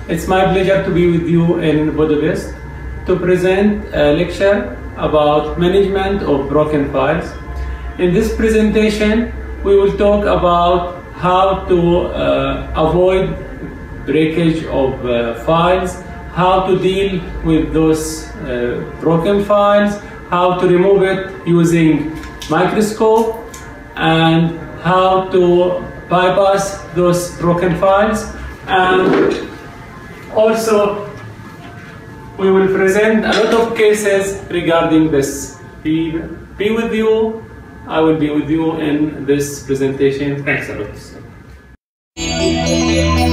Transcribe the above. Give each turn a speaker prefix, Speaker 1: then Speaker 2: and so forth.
Speaker 1: It's my pleasure to be with you in Budapest to present a lecture about management of broken files. In this presentation, we will talk about how to avoid breakage of files, how to deal with those broken files, how to remove it using microscope, and how to bypass those broken files. And also, we will present a lot of cases regarding this. Be with you. I will be with you in this presentation. Thanks a lot.